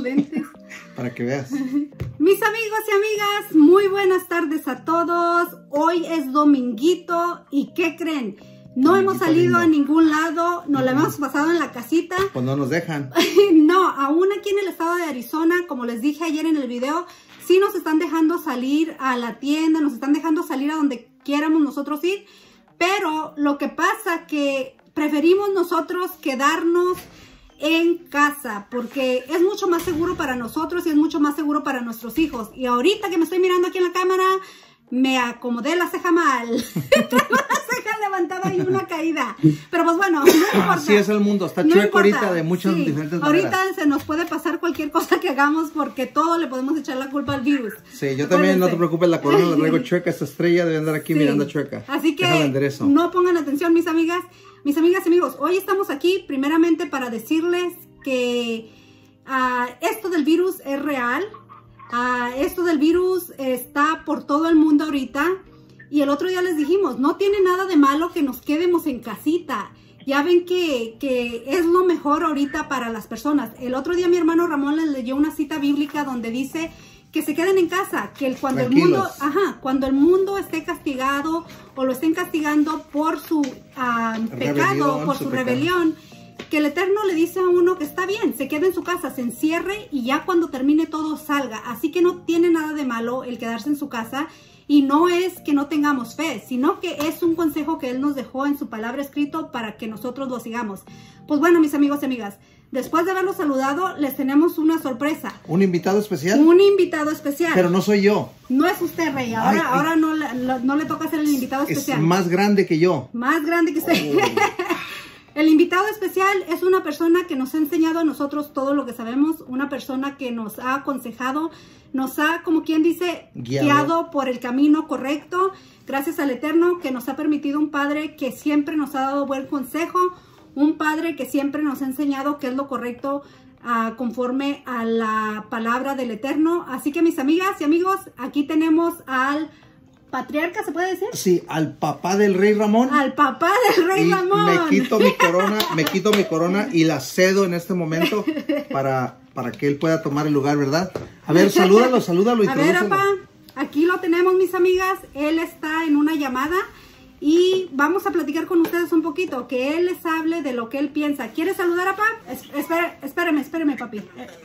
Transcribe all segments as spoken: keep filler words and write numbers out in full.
lentes. Para que veas. Mis amigos y amigas, muy buenas tardes a todos. Hoy es dominguito y ¿qué creen? No dominguito hemos salido lindo. a ningún lado, nos la hemos pasado en la casita. Pues no nos dejan. No, aún aquí en el estado de Arizona, como les dije ayer en el video, sí nos están dejando salir a la tienda, nos están dejando salir a donde quieramos nosotros ir. Pero lo que pasa que preferimos nosotros quedarnos en casa porque es mucho más seguro para nosotros y es mucho más seguro para nuestros hijos. Y ahorita que me estoy mirando aquí en la cámara, me acomodé la ceja mal. Tengo la ceja levantada y una caída. Pero pues bueno, no importa. Así es el mundo, está no chueco importa. ahorita de muchas sí. diferentes ahorita maneras. Ahorita se nos puede pasar cualquier cosa que hagamos porque todo le podemos echar la culpa al virus. Sí, yo también, no te preocupes, la corona la traigo chueca, esta estrella debe andar aquí sí. mirando chueca. Así que no pongan atención, mis amigas. Mis amigas y amigos, hoy estamos aquí primeramente para decirles que uh, esto del virus es real. Uh, esto del virus está por todo el mundo ahorita. Y el otro día les dijimos, no tiene nada de malo que nos quedemos en casita. Ya ven que, que es lo mejor ahorita para las personas. El otro día mi hermano Ramón les leyó una cita bíblica donde dice que se queden en casa, que el, cuando el mundo, ajá, cuando el mundo esté castigado o lo estén castigando por su uh, pecado, por su, su rebelión, que el Eterno le dice a uno que está bien, se quede en su casa, se encierre y ya cuando termine todo salga. Así que no tiene nada de malo el quedarse en su casa y no es que no tengamos fe, sino que es un consejo que Él nos dejó en su palabra escrito para que nosotros lo sigamos. Pues bueno, mis amigos y amigas, después de haberlos saludado, les tenemos una sorpresa. ¿Un invitado especial? Un invitado especial. Pero no soy yo. No es usted, Rey. Ahora, Ay, ahora no, no, no le toca ser el invitado especial. Es más grande que yo. Más grande que usted. Oh. El invitado especial es una persona que nos ha enseñado a nosotros todo lo que sabemos. Una persona que nos ha aconsejado, nos ha, como quien dice, guiado, guiado por el camino correcto. Gracias al Eterno que nos ha permitido un padre que siempre nos ha dado buen consejo. Un padre que siempre nos ha enseñado qué es lo correcto uh, conforme a la palabra del Eterno. Así que mis amigas y amigos, aquí tenemos al patriarca, ¿se puede decir? Sí, al papá del Rey Ramón. Al papá del Rey y Ramón. Me quito mi corona, me quito mi corona y la cedo en este momento para, para que él pueda tomar el lugar, ¿verdad? A ver, salúdalo, salúdalo. A ver, papá, aquí lo tenemos, mis amigas. Él está en una llamada. Y vamos a platicar con ustedes un poquito, que él les hable de lo que él piensa. ¿Quiere saludar a papá? Es, espere, espéreme, espéreme, papi.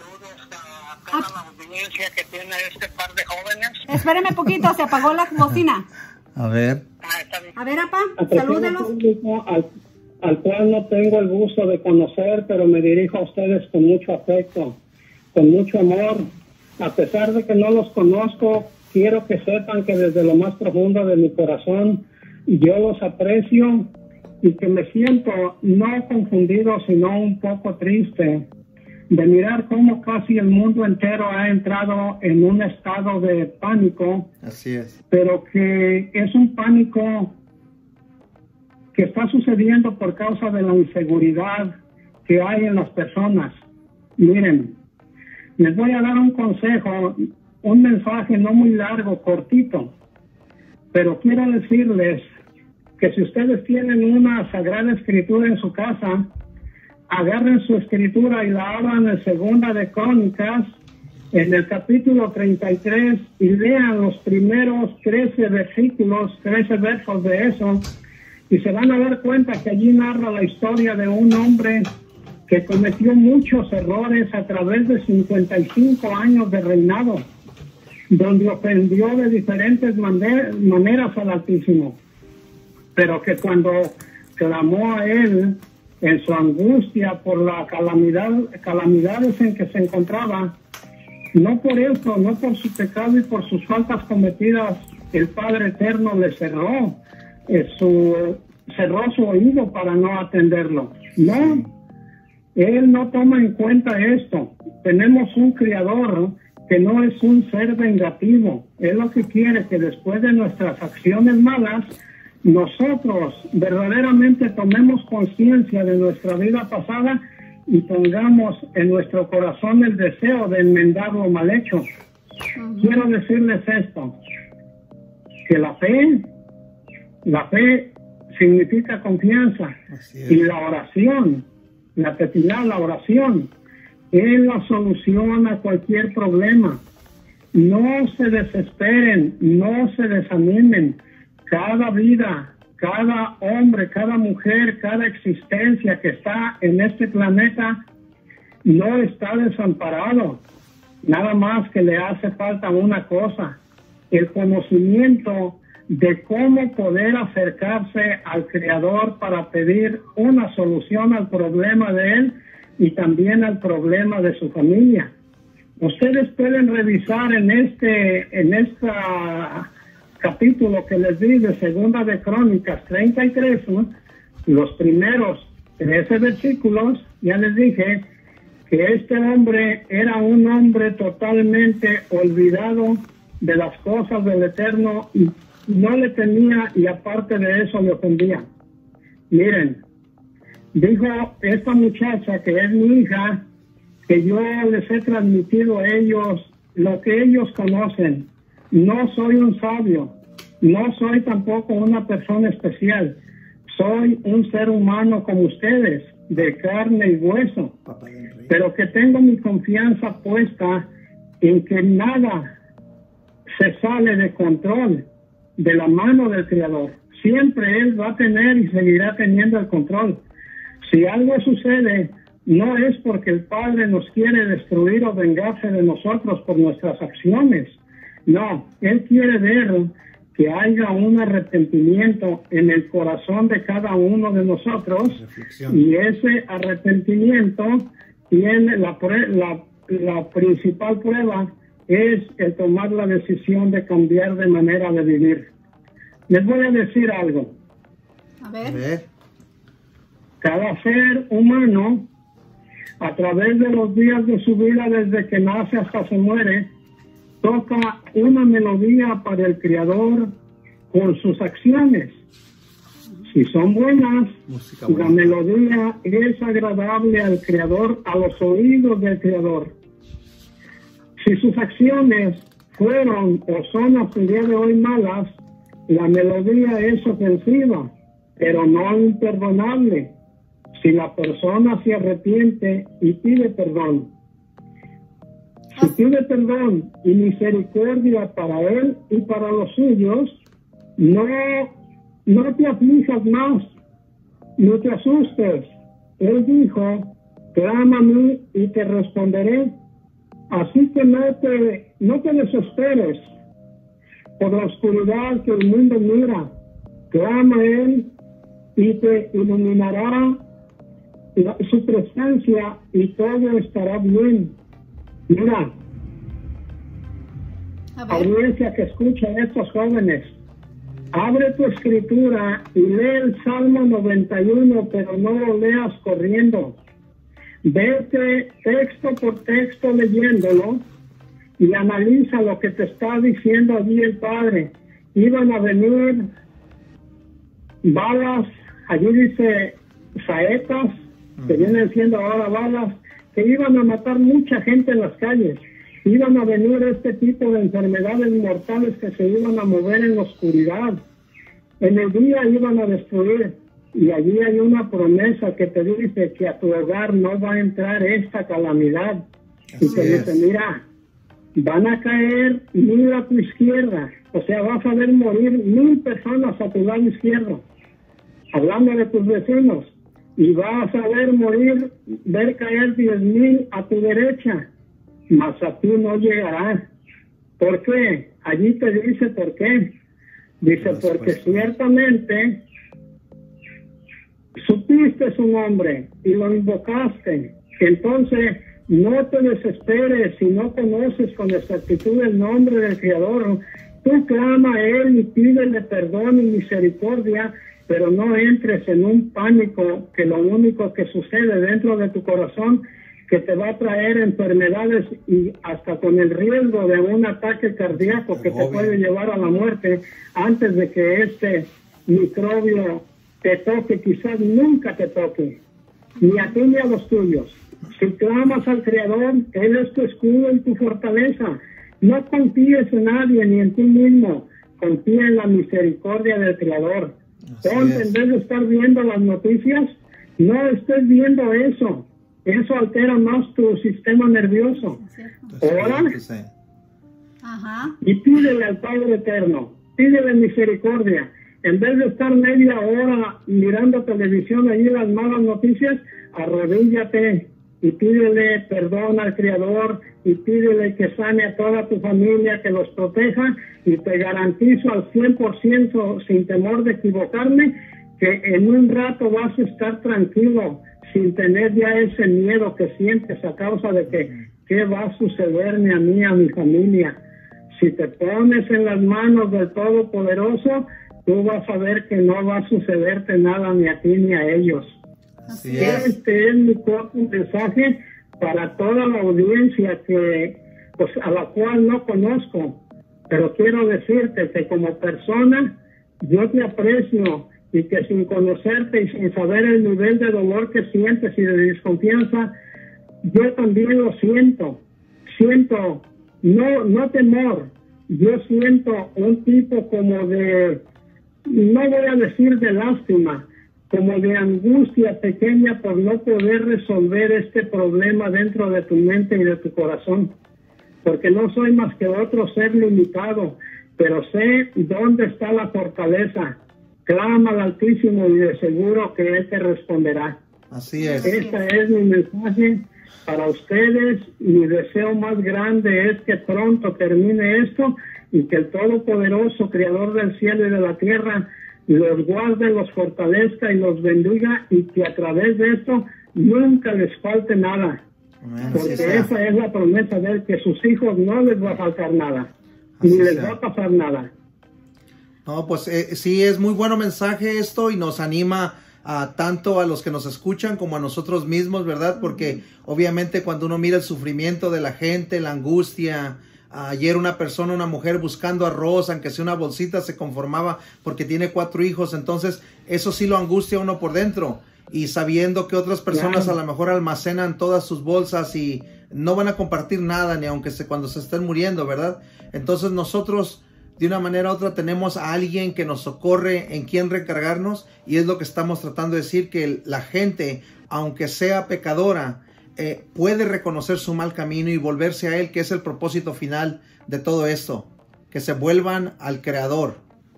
A la audiencia que tiene este par de jóvenes. Espéreme poquito, se apagó la bocina. A ver. A ver, papá, salúdelos. Al, al cual no tengo el gusto de conocer, pero me dirijo a ustedes con mucho afecto, con mucho amor. A pesar de que no los conozco, quiero que sepan que desde lo más profundo de mi corazón yo los aprecio y que me siento no confundido, sino un poco triste de mirar cómo casi el mundo entero ha entrado en un estado de pánico. Así es. Pero que es un pánico que está sucediendo por causa de la inseguridad que hay en las personas. Miren, les voy a dar un consejo, un mensaje no muy largo, cortito. Pero quiero decirles que si ustedes tienen una sagrada escritura en su casa, agarren su escritura y la abran en Segunda de Crónicas, en el capítulo treinta y tres, y lean los primeros trece versículos, trece versos de eso, y se van a dar cuenta que allí narra la historia de un hombre que cometió muchos errores a través de cincuenta y cinco años de reinado, donde ofendió de diferentes maner maneras al Altísimo, pero que cuando clamó a Él en su angustia por la calamidad, calamidades en que se encontraba, no por eso, no por su pecado y por sus faltas cometidas, el Padre Eterno le cerró, eh, su, cerró su oído para no atenderlo. No, Él no toma en cuenta esto. Tenemos un Creador que no es un ser vengativo. Él lo que quiere que después de nuestras acciones malas, nosotros verdaderamente tomemos conciencia de nuestra vida pasada y pongamos en nuestro corazón el deseo de enmendar lo mal hecho. Uh-huh. Quiero decirles esto, que la fe, la fe significa confianza, y la oración, la tefilá, la oración, es la solución a cualquier problema. No se desesperen, no se desanimen. Cada vida, cada hombre, cada mujer, cada existencia que está en este planeta no está desamparado. Nada más que le hace falta una cosa, el conocimiento de cómo poder acercarse al Creador para pedir una solución al problema de él y también al problema de su familia. Ustedes pueden revisar en este en este capítulo que les di de Segunda de Crónicas treinta y tres, ¿no? Los primeros trece versículos. Ya les dije que este hombre era un hombre totalmente olvidado de las cosas del Eterno y no le temía, y aparte de eso le ofendía. Miren, dijo esta muchacha que es mi hija, que yo les he transmitido a ellos lo que ellos conocen. No soy un sabio, no soy tampoco una persona especial, soy un ser humano como ustedes, de carne y hueso, pero que tengo mi confianza puesta en que nada se sale de control de la mano del Creador. Siempre Él va a tener y seguirá teniendo el control. Si algo sucede, no es porque el Padre nos quiere destruir o vengarse de nosotros por nuestras acciones. No, Él quiere ver que haya un arrepentimiento en el corazón de cada uno de nosotros. Reflexión. Y ese arrepentimiento tiene la, la, la principal prueba es el tomar la decisión de cambiar de manera de vivir. Les voy a decir algo. A ver. Cada ser humano, a través de los días de su vida, desde que nace hasta se muere, toca una melodía para el Creador con sus acciones. Si son buenas, la melodía es agradable al Creador, a los oídos del Creador. Si sus acciones fueron o son hasta el día de hoy malas, la melodía es ofensiva, pero no imperdonable, si la persona se arrepiente y pide perdón. Si pide perdón y misericordia para él y para los suyos, no, no te aflijas más, no te asustes. Él dijo, clama a mí y te responderé. Así que no te, no te desesperes por la oscuridad que el mundo mira. Clama a Él y te iluminará la, su presencia y todo estará bien. Mira, audiencia que escucha a estos jóvenes, abre tu escritura y lee el Salmo noventa y uno, pero no lo leas corriendo. Vete texto por texto leyéndolo y analiza lo que te está diciendo allí el Padre. Iban a venir balas, allí dice saetas, que vienen siendo ahora balas, que iban a matar mucha gente en las calles. Iban a venir este tipo de enfermedades mortales que se iban a mover en la oscuridad. En el día iban a destruir. Y allí hay una promesa que te dice que a tu hogar no va a entrar esta calamidad. Así y te dice, es. Mira, van a caer mil a tu izquierda. O sea, vas a ver morir mil personas a tu lado izquierdo. Hablando de tus vecinos. Y vas a ver morir, ver caer diez mil a tu derecha. Mas a ti no llegará. ¿Por qué? Allí te dice por qué. Dice, porque ciertamente supiste su nombre y lo invocaste. Entonces, no te desesperes si no conoces con exactitud el nombre del Creador. Tú clama a Él y pídele perdón y misericordia, pero no entres en un pánico que lo único que sucede dentro de tu corazón que te va a traer enfermedades y hasta con el riesgo de un ataque cardíaco que te puede llevar a la muerte antes de que este microbio te toque, quizás nunca te toque, ni a ti ni a los tuyos. Si clamas al Creador, Él es tu escudo y tu fortaleza. No confíes en nadie ni en ti mismo, confía en la misericordia del Creador. Ponte, en vez de estar viendo las noticias, no estés viendo eso. Eso altera más tu sistema nervioso. Ora Ajá. y pídele al Padre Eterno, pídele misericordia. En vez de estar media hora mirando televisión allí las malas noticias, arrodíllate y pídele perdón al Creador y pídele que sane a toda tu familia, que los proteja, y te garantizo al cien por ciento, sin temor de equivocarme, que en un rato vas a estar tranquilo, sin tener ya ese miedo que sientes a causa de que qué va a sucederme a mí, a mi familia. Si te pones en las manos del Todopoderoso, tú vas a ver que no va a sucederte nada ni a ti ni a ellos. Así es. Este es mi corto mensaje para toda la audiencia que, pues, a la cual no conozco, pero quiero decirte que como persona yo te aprecio y que sin conocerte y sin saber el nivel de dolor que sientes y de desconfianza, yo también lo siento. Siento, no, no temor, yo siento un tipo como de, no voy a decir de lástima, como de angustia pequeña por no poder resolver este problema dentro de tu mente y de tu corazón. Porque no soy más que otro ser limitado, pero sé dónde está la fortaleza. Clama al Altísimo y de seguro que Él te responderá. Así es. Este es mi mensaje para ustedes. Mi deseo más grande es que pronto termine esto y que el Todopoderoso, Creador del cielo y de la tierra, los guarde, los fortalezca y los bendiga, y que a través de esto nunca les falte nada. Amén. Porque Así sea. esa es la promesa de Él, que a sus hijos no les va a faltar nada, Así ni les sea. va a pasar nada. No, pues eh, sí, es muy bueno mensaje esto y nos anima a tanto a los que nos escuchan como a nosotros mismos, ¿verdad? Porque obviamente cuando uno mira el sufrimiento de la gente, la angustia, ayer una persona, una mujer buscando arroz, aunque sea una bolsita, se conformaba porque tiene cuatro hijos, entonces eso sí lo angustia a uno por dentro, y sabiendo que otras personas Claro. a lo mejor almacenan todas sus bolsas y no van a compartir nada, ni aunque se, cuando se estén muriendo, ¿verdad? Entonces nosotros de una manera u otra tenemos a alguien que nos socorre, en quien recargarnos, y es lo que estamos tratando de decir, que la gente, aunque sea pecadora, eh, puede reconocer su mal camino y volverse a Él, que es el propósito final de todo esto, que se vuelvan al Creador.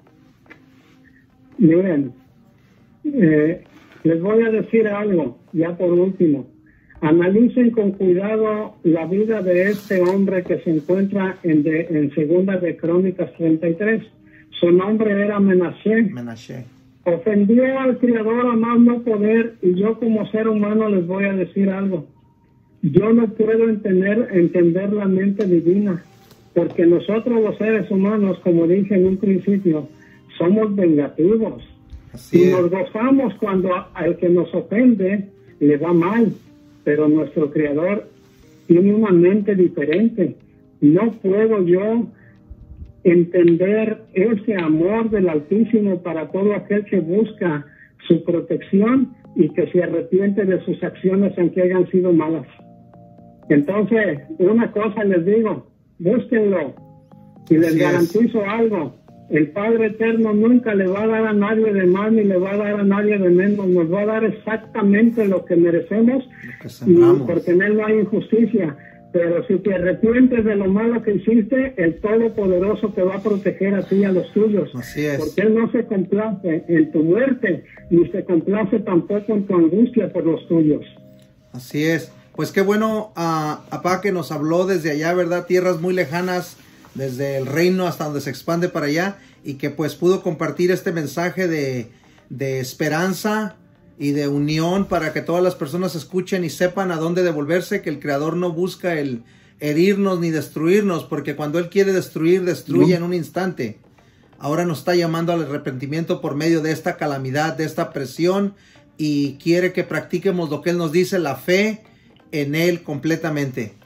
Miren, eh, les voy a decir algo, ya por último. Analicen con cuidado la vida de este hombre que se encuentra en, de, en Segunda de Crónicas treinta y tres. Su nombre era Menashe. Menashe. Ofendió al Creador a más no poder, y yo como ser humano les voy a decir algo. Yo no puedo entender, entender la mente divina, porque nosotros los seres humanos, como dije en un principio, somos vengativos. Así Y es. nos gozamos cuando al que nos ofende le va mal, pero nuestro Creador tiene una mente diferente. No puedo yo entender ese amor del Altísimo para todo aquel que busca su protección y que se arrepiente de sus acciones aunque hayan sido malas. Entonces, una cosa les digo, búsquenlo, y les Así es. garantizo algo: el Padre Eterno nunca le va a dar a nadie de más ni le va a dar a nadie de menos. Nos va a dar exactamente lo que merecemos, Lo que y sembramos. porque en Él no hay injusticia. Pero si te arrepientes de lo malo que hiciste, el Todopoderoso te va a proteger a ti y a los tuyos. Así es. Porque Él no se complace en tu muerte, ni se complace tampoco en tu angustia por los tuyos. Así es. Pues qué bueno, uh, papá, que nos habló desde allá, ¿verdad? Tierras muy lejanas, desde el reino hasta donde se expande para allá, y que pues pudo compartir este mensaje de, de esperanza y de unión para que todas las personas escuchen y sepan a dónde devolverse, que el Creador no busca el herirnos ni destruirnos, porque cuando Él quiere destruir, destruye No. en un instante. Ahora nos está llamando al arrepentimiento por medio de esta calamidad, de esta presión, y quiere que practiquemos lo que Él nos dice, la fe en Él completamente.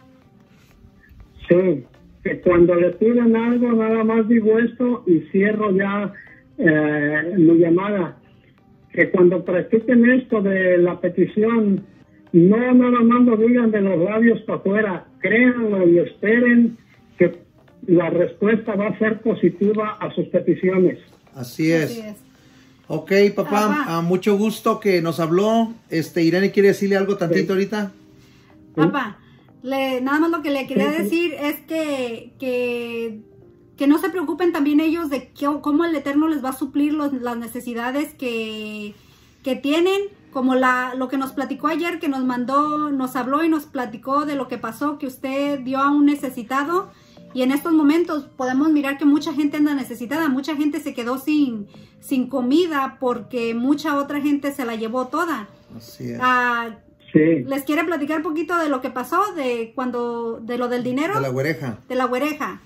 Sí, que cuando le pidan algo, nada más digo esto y cierro ya eh, mi llamada. Que cuando practiquen esto de la petición, no nada más lo digan de los labios para afuera, créanlo y esperen que la respuesta va a ser positiva a sus peticiones. Así es. Así es. Ok, papá, a mucho gusto que nos habló. Este, Irene, ¿quiere decirle algo tantito sí. ahorita? Papá, le, nada más lo que le quería decir es que, que, que no se preocupen también ellos de que, cómo el Eterno les va a suplir los, las necesidades que, que tienen, como la, lo que nos platicó ayer, que nos mandó, nos habló y nos platicó de lo que pasó, que usted dio a un necesitado. Y en estos momentos podemos mirar que mucha gente anda necesitada, mucha gente se quedó sin, sin comida porque mucha otra gente se la llevó toda. Así es. Ah, sí. ¿Les quiere platicar un poquito de lo que pasó, de cuando, de lo del dinero? De la güereja. De la güereja.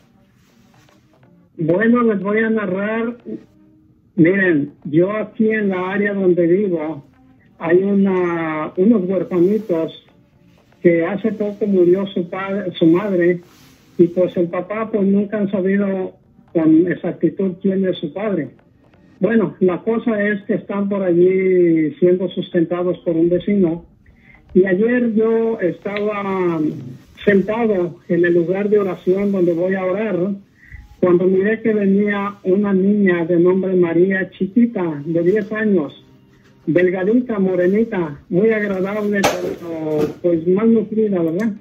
Bueno, les voy a narrar. Miren, yo aquí en la área donde vivo, hay una, unos huerfanitos que hace poco murió su padre, su madre. Y pues el papá pues nunca han sabido con exactitud quién es su padre. Bueno, la cosa es que están por allí siendo sustentados por un vecino. Y ayer yo estaba sentado en el lugar de oración donde voy a orar, cuando miré que venía una niña de nombre María, chiquita, de diez años, delgadita, morenita, muy agradable, pero pues más nutrida, ¿verdad?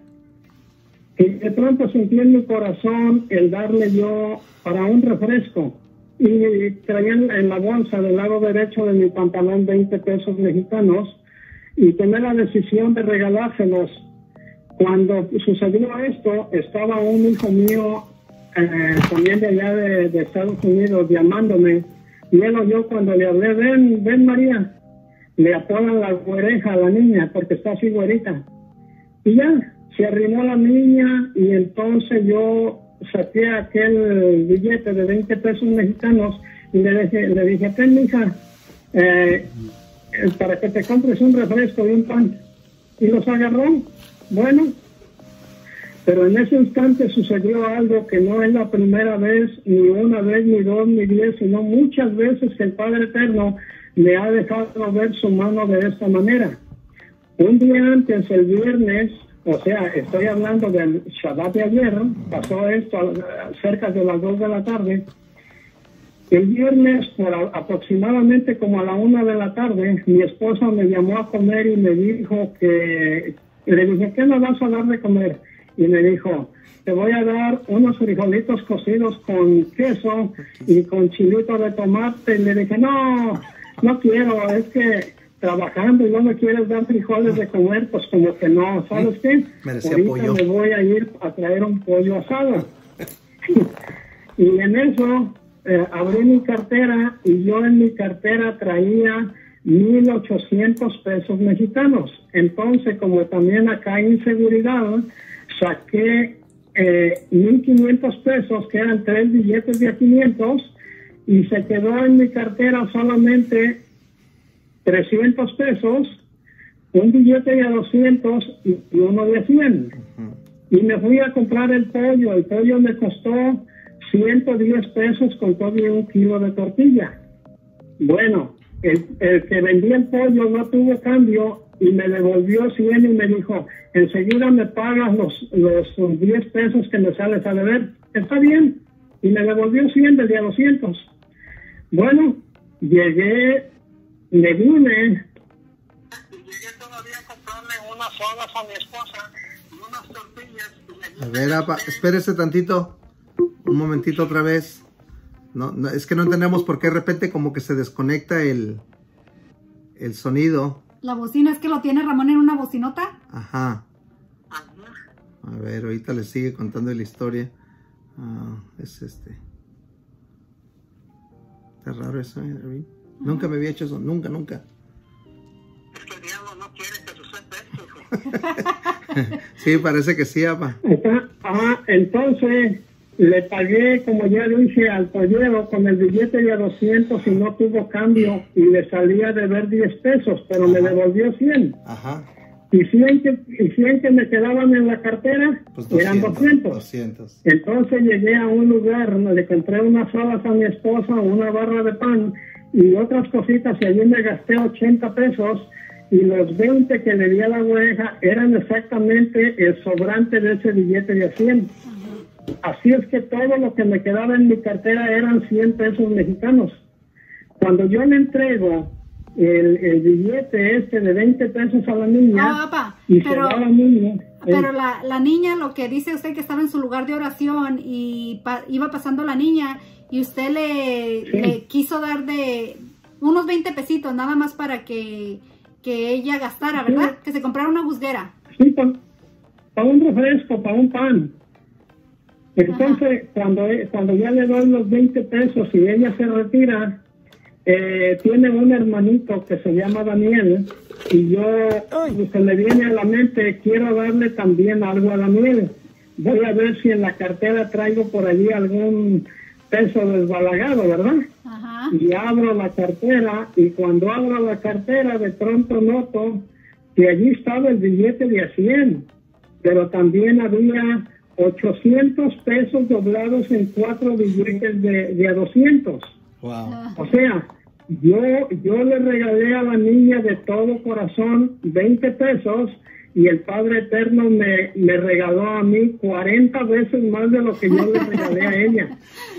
Y de pronto sentí en mi corazón el darle yo para un refresco. Y traía en la bolsa del lado derecho de mi pantalón veinte pesos mexicanos y tomé la decisión de regalárselos. Cuando sucedió esto, estaba un hijo mío eh, también de allá de, de Estados Unidos llamándome. Y él oyó cuando le hablé, ven, ven María. Le apodan la güereja a la niña porque está así güerita. Y ya. Se arrimó la niña y entonces yo saqué aquel billete de veinte pesos mexicanos y le dije, le dije, ten mija, eh, para que te compres un refresco y un pan. Y los agarró. Bueno, pero en ese instante sucedió algo que no es la primera vez, ni una vez, ni dos, ni diez, sino muchas veces que el Padre Eterno me ha dejado ver su mano de esta manera. Un día antes, el viernes, o sea, estoy hablando del Shabbat de ayer, pasó esto cerca de las dos de la tarde. El viernes, por a, aproximadamente como a la una de la tarde, mi esposa me llamó a comer y me dijo que... Le dije, ¿qué me vas a dar de comer? Y me dijo, te voy a dar unos frijolitos cocidos con queso y con chilito de tomate. Y le dije, no, no quiero, es que... trabajando y no me quieres dar frijoles de comer, pues como que no, ¿sabes qué? Merecía Ahorita pollo. me voy a ir a traer un pollo asado. Y en eso eh, abrí mi cartera y yo en mi cartera traía mil ochocientos pesos mexicanos. Entonces, como también acá hay inseguridad, saqué eh, mil quinientos pesos, que eran tres billetes de a quinientos, y se quedó en mi cartera solamente trescientos pesos, un billete de a doscientos y, y uno de a cien. Uh-huh. Y me fui a comprar el pollo. El pollo me costó ciento diez pesos con todo y un kilo de tortilla. Bueno, el, el que vendía el pollo no tuvo cambio y me devolvió cien y me dijo, enseguida me pagas los, los diez pesos que me sales a deber. Está bien. Y me devolvió cien de a doscientos. Bueno, llegué... Le vine. Y llegué todavía a comprarle unas sodas a mi esposa y unas tortillas. Y a ver, apa, espérese tantito. Un momentito otra vez. No, no, es que no entendemos por qué de repente como que se desconecta el, el sonido. La bocina, ¿es que lo tiene Ramón en una bocinota? Ajá. A ver, ahorita le sigue contando la historia. Ah, es este. Está raro eso, ¿eh, David? Nunca me había hecho eso, nunca, nunca. Es que el diablo no quiere que suceda esto. Sí, parece que sí, apa. Ah, entonces le pagué, como ya dije, al pollero con el billete de a doscientos y no tuvo cambio y le salía de ver diez pesos, pero Ajá. me devolvió cien. Ajá. Y cien que, y cien que me quedaban en la cartera, pues doscientos, eran doscientos. doscientos. Entonces llegué a un lugar, le compré unas sodas a mi esposa, una barra de pan y otras cositas, y allí me gasté ochenta pesos, y los veinte que le di a la güereja eran exactamente el sobrante de ese billete de cien. Así es que todo lo que me quedaba en mi cartera eran cien pesos mexicanos. cuando yo le entrego el, el billete este de veinte pesos a la niña, Ah, papá, y pero, se va la niña, pero eh, la, la niña, lo que dice usted que estaba en su lugar de oración y pa- iba pasando la niña y usted le, Sí. le quiso dar de unos veinte pesitos nada más para que, que ella gastara, ¿verdad? Sí. Que se comprara una busguera. sí, para un refresco, para un pan. Entonces, cuando, cuando ya le doy los veinte pesos y ella se retira, eh, tiene un hermanito que se llama Daniel, y yo, se me viene a la mente, quiero darle también algo a Daniel. Voy a ver si en la cartera traigo por allí algún peso desbalagado, ¿verdad? Ajá. Y abro la cartera, y cuando abro la cartera, de pronto noto que allí estaba el billete de a cien, pero también había ochocientos pesos doblados en cuatro billetes de, de a doscientos. Wow. O sea, yo, yo le regalé a la niña de todo corazón veinte pesos, y el Padre Eterno me, me regaló a mí cuarenta veces más de lo que yo le regalé a ella.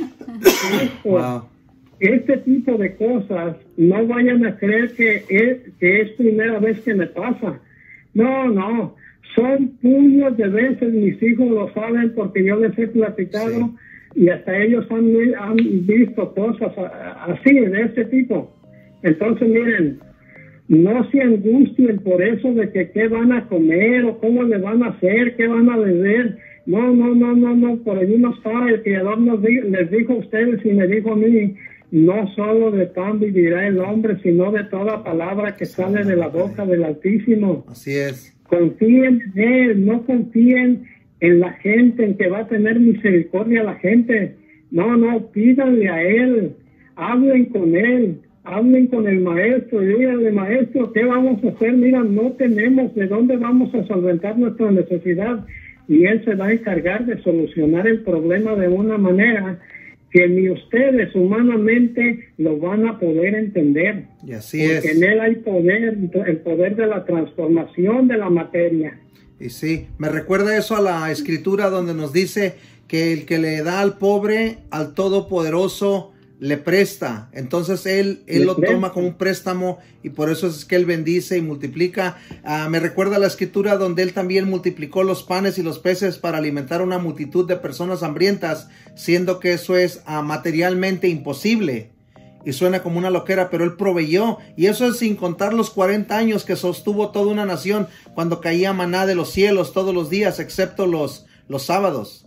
Esto, Wow. Este tipo de cosas, no vayan a creer que es, que es primera vez que me pasa. No, no, son puños de veces, mis hijos lo saben porque yo les he platicado, y hasta ellos han, han visto cosas a- así, de este tipo. Entonces, miren, no se angustien por eso de que qué van a comer o cómo le van a hacer, qué van a beber. No, no, no, no, no, por allí no está. El Creador nos di- les dijo a ustedes y me dijo a mí, no solo de pan vivirá el hombre, sino de toda palabra que sale de la boca del Altísimo. Así es. Confíen en Él, no confíen en la gente, en que va a tener misericordia a la gente. No, no, pídanle a Él, hablen con Él, hablen con el maestro y díganle, maestro, ¿qué vamos a hacer? Mira, no tenemos de dónde vamos a solventar nuestra necesidad, y Él se va a encargar de solucionar el problema de una manera que ni ustedes humanamente lo van a poder entender. Y así Porque es. en Él hay poder, el poder de la transformación de la materia. Y sí, me recuerda eso a la escritura donde nos dice que el que le da al pobre, al Todopoderoso, le presta. Entonces él, él Le lo presta. toma como un préstamo, y por eso es que él bendice y multiplica. Ah, me recuerda la escritura donde él también multiplicó los panes y los peces para alimentar a una multitud de personas hambrientas, siendo que eso es ah, materialmente imposible. Y suena como una loquera, pero él proveyó. Y eso es sin contar los cuarenta años que sostuvo toda una nación, cuando caía maná de los cielos todos los días, excepto los, los sábados.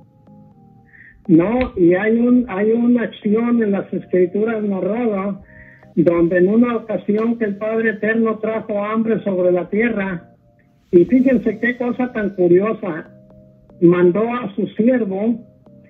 No, y hay un hay una acción en las escrituras narradas donde en una ocasión que el Padre Eterno trajo hambre sobre la tierra, y fíjense qué cosa tan curiosa, mandó a su siervo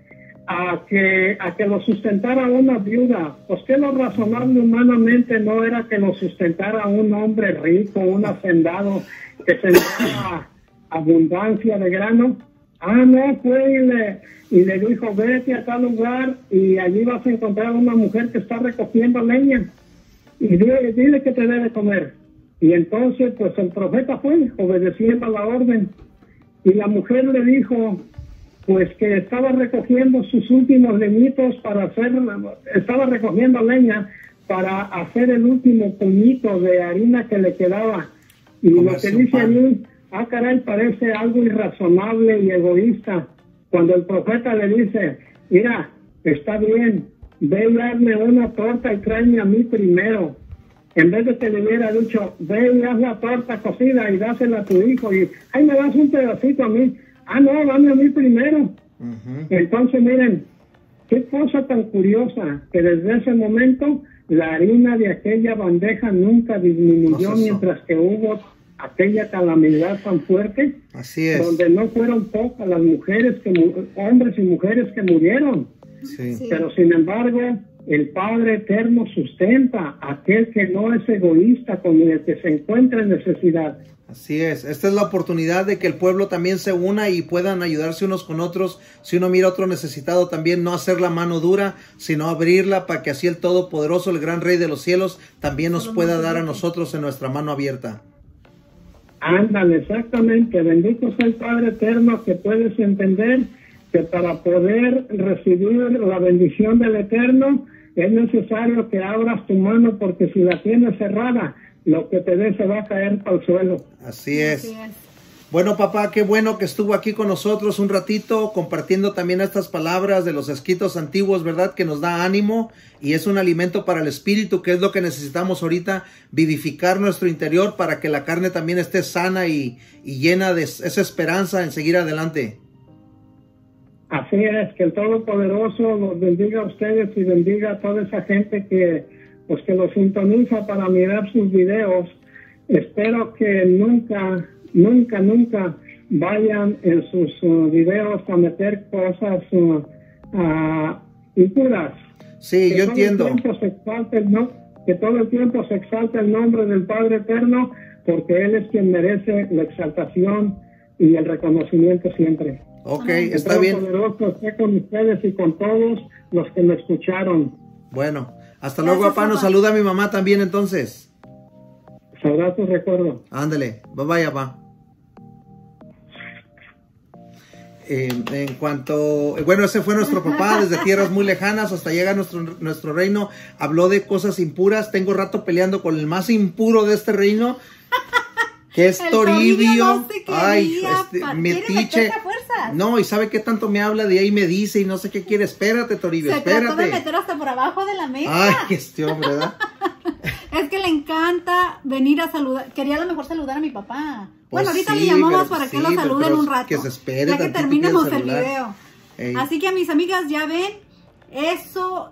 a que a que lo sustentara una viuda. Pues que lo razonable humanamente no era que lo sustentara un hombre rico, un hacendado que sembraba abundancia de grano. Ah, no, fue y le, y le dijo, vete a tal lugar y allí vas a encontrar una mujer que está recogiendo leña, y dile, dile que te debe comer. Y entonces, pues el profeta fue obedeciendo a la orden, y la mujer le dijo, pues que estaba recogiendo sus últimos leñitos para hacer, estaba recogiendo leña para hacer el último puñito de harina que le quedaba. Y lo que dice allí, ah, caray, parece algo irrazonable y egoísta. Cuando el profeta le dice, mira, está bien, ve y hazme una torta y tráeme a mí primero. En vez de que le hubiera dicho, ve y haz la torta cocida y dásela a tu hijo, y, ay, me das un pedacito a mí. Ah, no, dame a mí primero. Uh-huh. Entonces, miren, qué cosa tan curiosa, que desde ese momento la harina de aquella bandeja nunca disminuyó, No cesó. mientras que hubo aquella calamidad tan fuerte, Así es. donde no fueron pocas las mujeres, que mu- hombres y mujeres que murieron. Sí. Sí. Pero sin embargo, el Padre Eterno sustenta a aquel que no es egoísta, con el que se encuentra en necesidad. Así es, esta es la oportunidad de que el pueblo también se una y puedan ayudarse unos con otros. Si uno mira a otro necesitado, también no hacer la mano dura, sino abrirla, para que así el Todopoderoso, el gran Rey de los cielos, también nos pueda dar a nosotros en nuestra mano abierta. Ándale, exactamente. Bendito sea el Padre Eterno, que puedes entender que para poder recibir la bendición del Eterno es necesario que abras tu mano, porque si la tienes cerrada, lo que te dé se va a caer para el suelo. Así es. Así es. Bueno, papá, qué bueno que estuvo aquí con nosotros un ratito compartiendo también estas palabras de los escritos antiguos, ¿verdad? Que nos da ánimo y es un alimento para el espíritu, que es lo que necesitamos ahorita, vivificar nuestro interior para que la carne también esté sana y, y llena de esa esperanza en seguir adelante. Así es, que el Todopoderoso los bendiga a ustedes y bendiga a toda esa gente que, pues, que los sintoniza para mirar sus videos. Espero que nunca... Nunca, nunca vayan en sus uh, videos a meter cosas uh, uh, impuras. Sí, que yo todo entiendo. El tiempo se exalte el no, que todo el tiempo se exalte el nombre del Padre Eterno, porque Él es quien merece la exaltación y el reconocimiento siempre. Ok, El está bien. Todopoderoso esté con ustedes y con todos los que me escucharon. Bueno, hasta Gracias, luego, papá. Nos papá. saluda a mi mamá también entonces. Sabrá tu recuerdo. Ándale, bye bye, papá. Eh, en cuanto, bueno, ese fue nuestro papá desde tierras muy lejanas hasta llegar a nuestro, nuestro reino. Habló de cosas impuras. Tengo rato peleando con el más impuro de este reino, que es El Toribio. Toribio no se quería, Ay, este, pa- metiche. quiere meterse a fuerzas. No, y sabe qué tanto me habla de ahí, me dice y no sé qué quiere. Espérate, Toribio, Se trató de espérate. meter hasta por abajo de la mesa. Ay, este hombre, ¿verdad? Es que le encanta venir a saludar. Quería a lo mejor saludar a mi papá. Pues Bueno, ahorita sí, le llamamos pero- para que sí, lo pero- saluden pero un rato. que se espere ya que tantito, terminemos quiere el saludar. video. Ey. Así que a mis amigas ya ven, eso,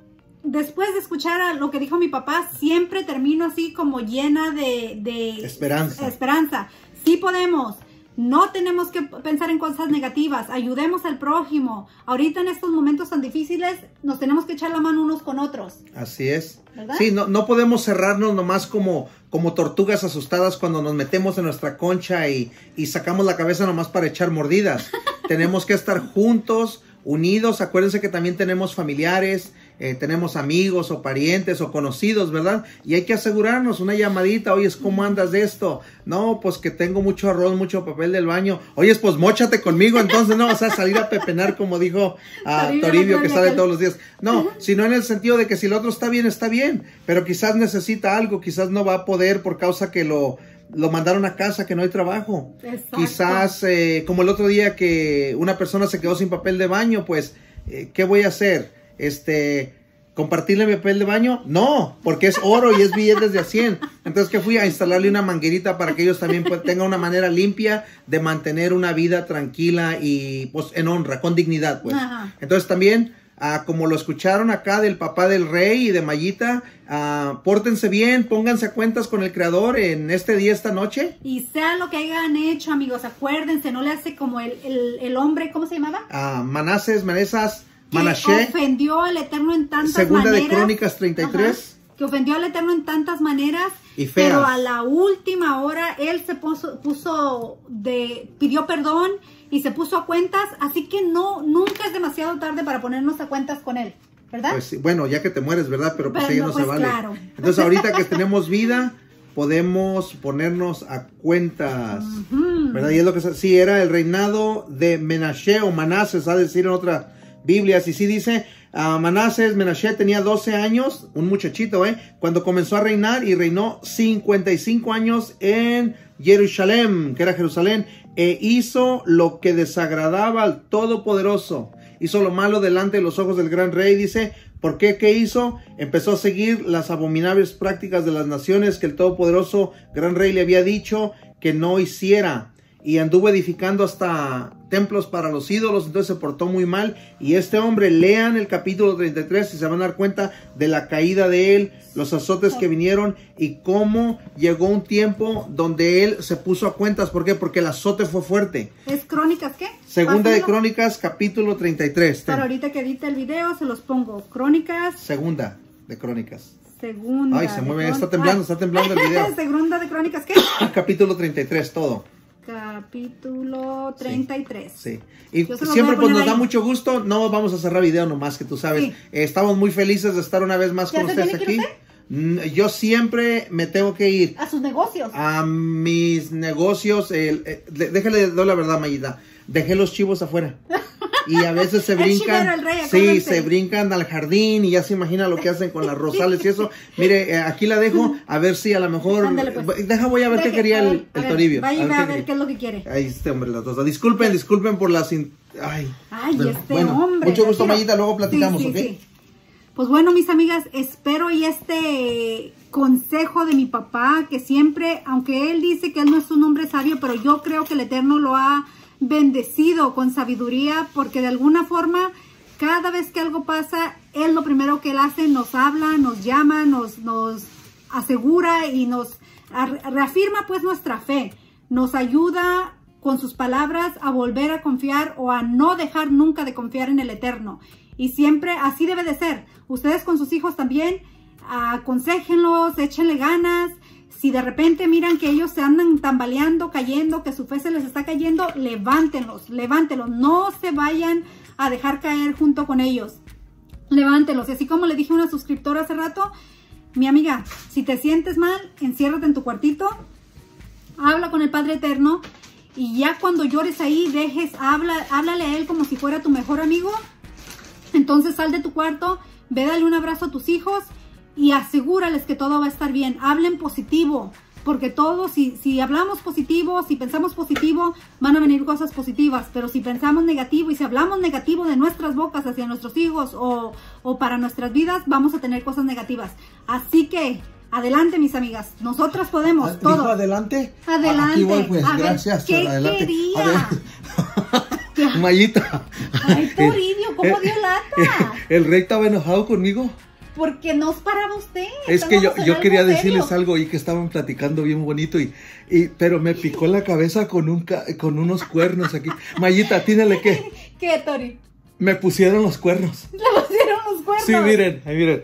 después de escuchar a lo que dijo mi papá, siempre termino así como llena de, de Esperanza. esperanza. Sí podemos. No tenemos que pensar en cosas negativas. Ayudemos al prójimo. Ahorita en estos momentos tan difíciles nos tenemos que echar la mano unos con otros. Así es. ¿Verdad? Sí, no, no podemos cerrarnos nomás como, como tortugas asustadas cuando nos metemos en nuestra concha y, y sacamos la cabeza nomás para echar mordidas. Tenemos que estar juntos, unidos. Acuérdense que también tenemos familiares, eh, tenemos amigos o parientes o conocidos, ¿verdad? Y hay que asegurarnos una llamadita. Oye, ¿cómo andas de esto? No, pues que tengo mucho arroz, mucho papel del baño. Oye, pues móchate conmigo entonces, no, o sea, salir a pepenar como dijo a Toribio, Toribio, no, que no, sale no. todos los días. No, sino en el sentido de que si el otro está bien, está bien, pero quizás necesita algo, quizás no va a poder por causa que lo, lo mandaron a casa, que no hay trabajo. Exacto. Quizás, eh, como el otro día que una persona se quedó sin papel de baño, pues, eh, ¿qué voy a hacer? Este, ¿compartirle mi papel de baño? No, porque es oro y es billetes de a cien. Entonces, que fui a instalarle una manguerita para que ellos también pues, tengan una manera limpia de mantener una vida tranquila y pues en honra, con dignidad, pues. Ajá. Entonces también, ah, como lo escucharon acá del papá del rey y de Mayita, ah, pórtense bien, pónganse a cuentas con el Creador en este día, esta noche. Y sea lo que hayan hecho, amigos, acuérdense, no le hace como el, el, el hombre, ¿cómo se llamaba? Ah, Manases, Manesas, Que Manashe, ofendió al Eterno en tantas segunda maneras. de Crónicas treinta y tres. Ajá, que ofendió al Eterno en tantas maneras. Y feas. Pero a la última hora él se puso, puso de, pidió perdón y se puso a cuentas. Así que no, nunca es demasiado tarde para ponernos a cuentas con él, ¿verdad? Pues sí, bueno, ya que te mueres, ¿verdad? Pero pues Pero ahí no, no pues, se vale. claro. Entonces ahorita que tenemos vida, podemos ponernos a cuentas, Ujú. ¿verdad? Y es lo que, sí, era el reinado de Menashe o Manases, a decir en otra Biblia, y sí dice, uh, Manases, Menashe tenía doce años, un muchachito, ¿eh? Cuando comenzó a reinar y reinó cincuenta y cinco años en Jerusalén, que era Jerusalén, e hizo lo que desagradaba al Todopoderoso. Hizo lo malo delante de los ojos del gran rey, dice. ¿Por qué? ¿Qué hizo? Empezó a seguir las abominables prácticas de las naciones que el Todopoderoso gran rey le había dicho que no hiciera. Y anduvo edificando hasta templos para los ídolos, entonces se portó muy mal. Y este hombre, lean el capítulo treinta y tres y se van a dar cuenta de la caída de él, los azotes que vinieron y cómo llegó un tiempo donde él se puso a cuentas. ¿Por qué? Porque el azote fue fuerte. ¿Es Crónicas qué? Segunda de Pásamelo. Crónicas, capítulo treinta y tres. Para ahorita que edite el video se los pongo. Crónicas, Segunda de Crónicas. segunda. Ay, se de mueve, Crón- está temblando, Ay. está temblando el video. Segunda de Crónicas, ¿qué? Capítulo treinta y tres, todo. Capítulo treinta y tres. Sí. Y Yo se los siempre voy a pues poner nos da ahí. mucho gusto. No vamos a cerrar video nomás, que tú sabes. Sí. Eh, estamos muy felices de estar una vez más ¿Ya con se ustedes tiene que aquí. ir Mm, Yo siempre me tengo que ir A sus negocios. a mis negocios. El, eh, de- déjale doy la verdad, Mayita. Dejé los chivos afuera. y a veces se El brincan, chivero, el rey, sí, acuérdense. se brincan al jardín y ya se imagina lo que hacen con las rosales y eso. Mire, eh, aquí la dejo, a ver si a lo mejor, Ándale, pues. deja, voy a ver Deje, qué quería a ver, el, a el ver, Toribio. Vaya y ve qué a ver quería. qué es lo que quiere. Ay, este hombre, las dos. Disculpen, disculpen por las... in- Ay, Ay, bueno, este bueno, hombre. mucho gusto, Quiero- Mayita, luego platicamos, Sí, sí, ¿ok? sí. Pues bueno, mis amigas, espero y este consejo de mi papá, que siempre, aunque él dice que él no es un hombre sabio, pero yo creo que el Eterno lo ha bendecido con sabiduría, porque de alguna forma, cada vez que algo pasa, él lo primero que él hace, nos habla, nos llama, nos, nos asegura y nos reafirma pues nuestra fe, nos ayuda con sus palabras a volver a confiar o a no dejar nunca de confiar en el Eterno. Y siempre así debe de ser. Ustedes con sus hijos también, aconséjenlos, échenle ganas. Si de repente miran que ellos se andan tambaleando, cayendo, que su fe se les está cayendo, levántenlos, levántenlos. No se vayan a dejar caer junto con ellos. Levántenlos. Y así como le dije a una suscriptora hace rato, mi amiga, si te sientes mal, enciérrate en tu cuartito, habla con el Padre Eterno y ya cuando llores ahí, dejes, habla, háblale a Él como si fuera tu mejor amigo. Entonces sal de tu cuarto, ve, dale un abrazo a tus hijos y asegúrales que todo va a estar bien. Hablen positivo, porque todos, si, si hablamos positivo, si pensamos positivo, van a venir cosas positivas. Pero si pensamos negativo y si hablamos negativo de nuestras bocas hacia nuestros hijos o, o para nuestras vidas, vamos a tener cosas negativas. Así que, adelante, mis amigas. Nosotras podemos, ¿Dijo todo. adelante? Adelante. Aquí voy, pues, A ver, gracias. ¿qué adelante. quería? A ver. Mayita. Ay, Toribio, ¿cómo dio lata? ¿El rey estaba enojado conmigo? Porque no paraba usted. Es que yo, Estábamos en yo algo quería serio. decirles algo y que estaban platicando bien bonito y, y pero me picó la cabeza con un ca- con unos cuernos aquí. Mayita, tínale que ¿Qué, Tori? me pusieron los cuernos. Le pusieron los cuernos. Sí, miren, ahí miren.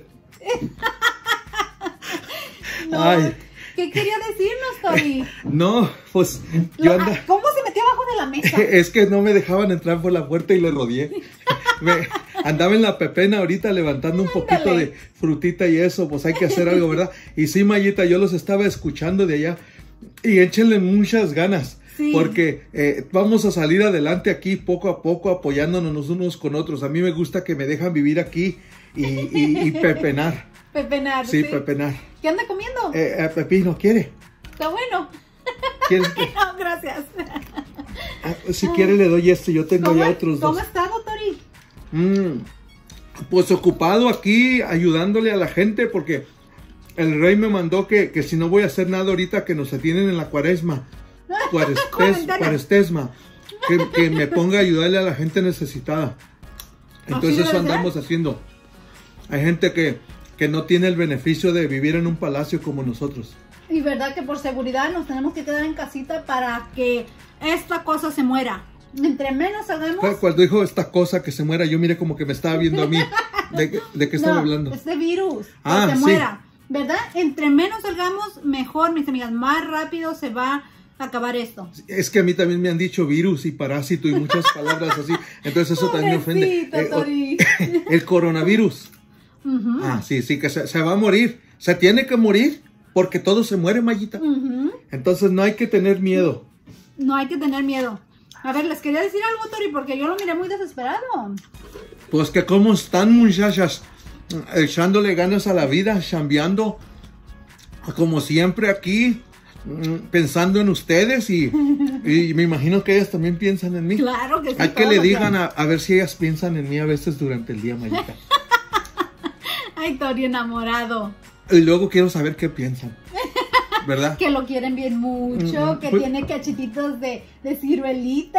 No, Ay. ¿qué quería decirnos, Tori? No, pues Lo- yo ah, anda, ¿Cómo se metió abajo de la mesa? es que no me dejaban entrar por la puerta y le rodeé. Me, andaba en la pepena ahorita levantando un poquito Ándale. de frutita y eso, pues hay que hacer algo, ¿verdad? Y sí, Mayita, yo los estaba escuchando de allá y échenle muchas ganas. Sí. Porque eh, vamos a salir adelante aquí poco a poco apoyándonos unos con otros. A mí me gusta que me dejan vivir aquí y, y, y pepenar. Pepenar. Sí, pepenar. ¿Qué anda comiendo? Eh, eh, Pepino, ¿quiere? Está bueno. ¿Quieres que- No, gracias. ah, si quiere le doy este, yo tengo ¿Cómo, ya otros ¿Cómo dos. ha estado, Tori? Mm, pues ocupado aquí ayudándole a la gente porque el rey me mandó que, que si no voy a hacer nada ahorita que nos atienden en la cuaresma, cuarestes, Cuarentena. cuarestesma, que, que me ponga a ayudarle a la gente necesitada. Entonces debe eso ser. andamos haciendo. Hay gente que, que no tiene el beneficio de vivir en un palacio como nosotros. Y verdad que por seguridad nos tenemos que quedar en casita para que esta cosa se muera. Entre menos hagamos... Cu- Cuando dijo esta cosa que se muera, yo miré como que me estaba viendo a mí. ¿De, qué- de qué estaba No, hablando? este virus, Ah, que se sí. muera, ¿verdad? Entre menos salgamos, mejor, mis amigas, más rápido se va a acabar esto. Es que a mí también me han dicho virus y parásito y muchas palabras así. Entonces eso también me ofende. Pobrecito, Eh, o- Tori. el coronavirus. Ujú, Ah, sí, sí, que se, se va a morir. Se tiene que morir porque todo se muere, Mayita. ujú. Entonces no hay que tener miedo. No hay que tener miedo. A ver, les quería decir algo, Tori, porque yo lo miré muy desesperado. Pues que cómo están, muchachas, echándole ganas a la vida, chambeando, como siempre aquí, mm, pensando en ustedes y, y me imagino que ellas también piensan en mí. Claro que sí. Hay que todos le lo digan quieren. a, a ver si ellas piensan en mí a veces durante el día, Mayita. Ay, Tori, enamorado. Y luego quiero saber qué piensan, ¿verdad? Que lo quieren bien mucho, Mm, que pues- tiene cachetitos de, de ciruelita.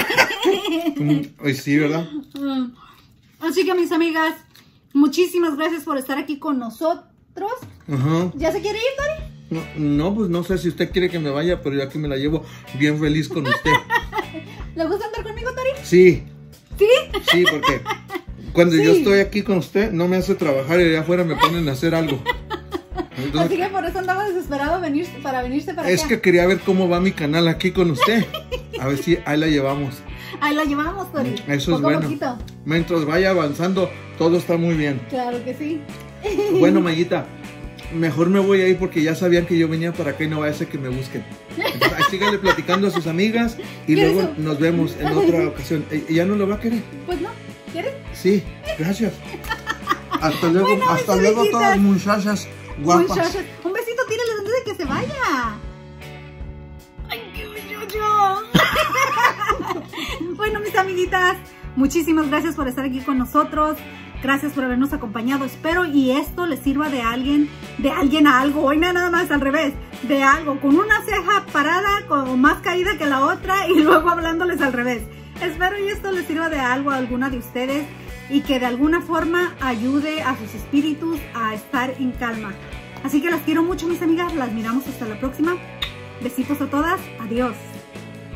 Mm, ay, sí, ¿verdad? Mm. Así que, mis amigas, muchísimas gracias por estar aquí con nosotros. Ajá. ¿Ya se quiere ir, Tori? No, no, pues no sé si usted quiere que me vaya, pero yo aquí me la llevo bien feliz con usted. ¿Le gusta andar conmigo, Tori? Sí, ¿Sí? sí, porque cuando yo Sí. estoy aquí con usted, no me hace trabajar y allá afuera me ponen a hacer algo. Entonces, Así que por eso andaba desesperado a venirse, para venirse para es acá. que quería ver cómo va mi canal aquí con usted. A ver si ahí la llevamos. Ahí la llevamos, Tori. Eso es Poco a bueno. poquito. Mientras vaya avanzando, todo está muy bien. Claro que sí. Bueno, Mayita, mejor me voy a ir porque ya sabían que yo venía para acá y no vaya a ser que me busquen. Entonces, ahí síganle platicando a sus amigas y luego eso? nos vemos en otra ocasión. ¿Ella no lo va a querer? Pues no, ¿quieres? Sí, gracias. Hasta luego, Bueno, hasta mis luego amiguitas. todas muchachas guapas. Muchachos, un besito, tírale antes de que se vaya. Ay, qué bello. Bueno, mis amiguitas, muchísimas gracias por estar aquí con nosotros. Gracias por habernos acompañado. Espero y esto les sirva de alguien, de alguien a algo. Hoy nada más al revés, de algo, con una ceja parada, con más caída que la otra y luego hablándoles al revés. Espero y esto les sirva de algo a alguna de ustedes y que de alguna forma ayude a sus espíritus a estar en calma. Así que las quiero mucho, mis amigas. Las miramos hasta la próxima. Besitos a todas. Adiós.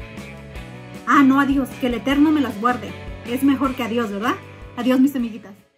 Ah, no adiós. Que el Eterno me las guarde. Es mejor que adiós, ¿verdad? Adiós, mis amiguitas.